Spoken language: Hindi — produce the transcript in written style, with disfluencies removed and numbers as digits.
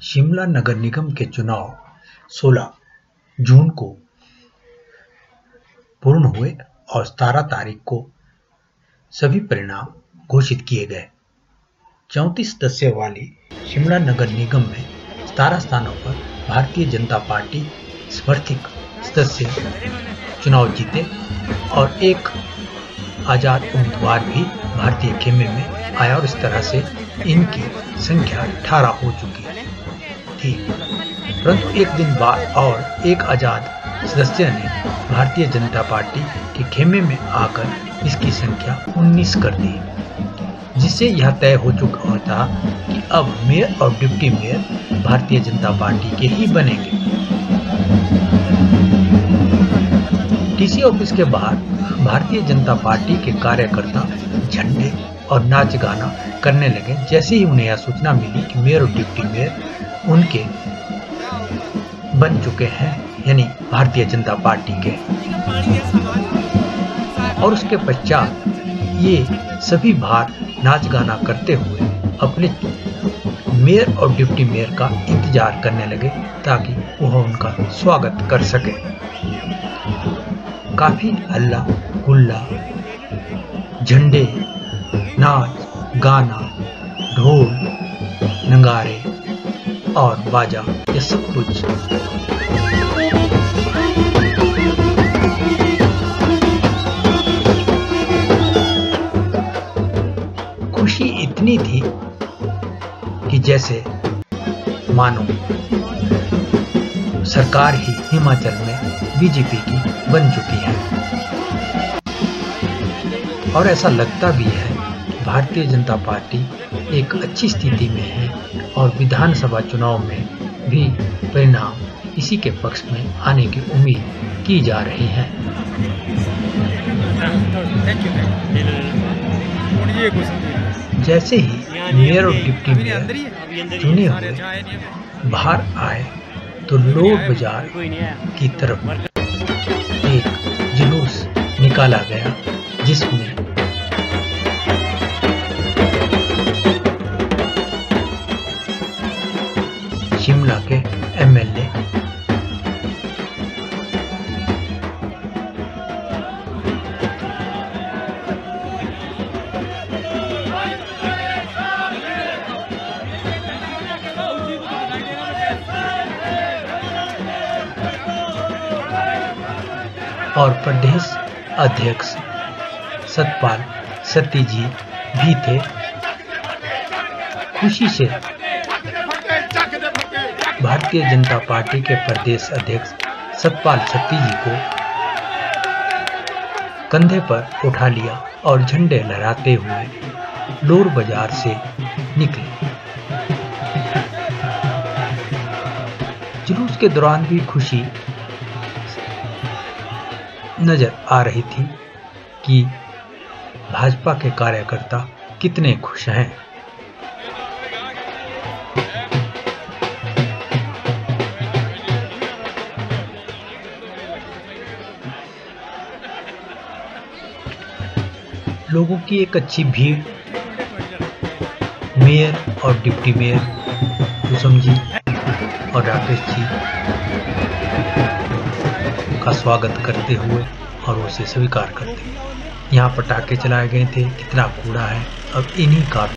शिमला नगर निगम के चुनाव 16 जून को पूर्ण हुए और 17 तारीख को सभी परिणाम घोषित किए गए। 34 सदस्यों वाली शिमला नगर निगम में 17 स्थानों पर भारतीय जनता पार्टी समर्थित सदस्य चुनाव जीते और एक आजाद उम्मीदवार भी भारतीय खेमे में आया और इस तरह से इनकी संख्या 18 हो चुकी थी। परंतु एक दिन बाद और एक आजाद सदस्य ने भारतीय जनता पार्टी के खेमे में आकर इसकी संख्या 19 कर दी, जिससे यह तय हो चुका था कि अब मेयर और deputy mayor Bharatiya Janata party के ही बनेंगे। टीसी ऑफिस के बाहर भारतीय जनता पार्टी के कार्यकर्ता झंडे और नाच गाना करने लगे जैसे ही उन्हें यह सूचना मिली कि मेयर और डिप्टी मेयर उनके बन चुके हैं, यानी भारतीय जनता पार्टी के। और उसके पश्चात ये सभी बाहर नाच गाना करते हुए अपने मेयर और डिप्टी मेयर का इंतजार करने लगे ताकि वह उनका स्वागत कर सके। काफी हल्ला गुल्ला, झंडे, नाच गाना, ढोल नगाड़े और बाजा, ये सब कुछ खुशी इतनी थी कि जैसे मानो सरकार ही हिमाचल में बीजेपी की बन चुकी है। और ऐसा लगता भी है कि भारतीय जनता पार्टी एक अच्छी स्थिति में है और विधानसभा चुनाव में भी परिणाम इसी के पक्ष में आने की उम्मीद की जा रही है। जैसे ही मेयर और डिप्टी मेयर चुने हुए बाहर आए तो लोर बाजार की तरफ एक जुलूस निकाला गया जिसमें शिमला के एमएलए और प्रदेश अध्यक्ष सतपाल सत्ती जी भी थे। खुशी से भारतीय जनता पार्टी के प्रदेश अध्यक्ष सतपाल सत्ती जी को कंधे पर उठा लिया और झंडे लहराते हुए लोर बाजार से निकले। जुलूस के दौरान भी खुशी नजर आ रही थी कि भाजपा के कार्यकर्ता कितने खुश हैं। लोगों की एक अच्छी भीड़ मेयर और डिप्टी मेयर कुसुम जी और राकेश जी का स्वागत करते हुए और उसे स्वीकार करते हुए। यहाँ पटाखे चलाए गए थे, कितना कूड़ा है, अब इन्हीं का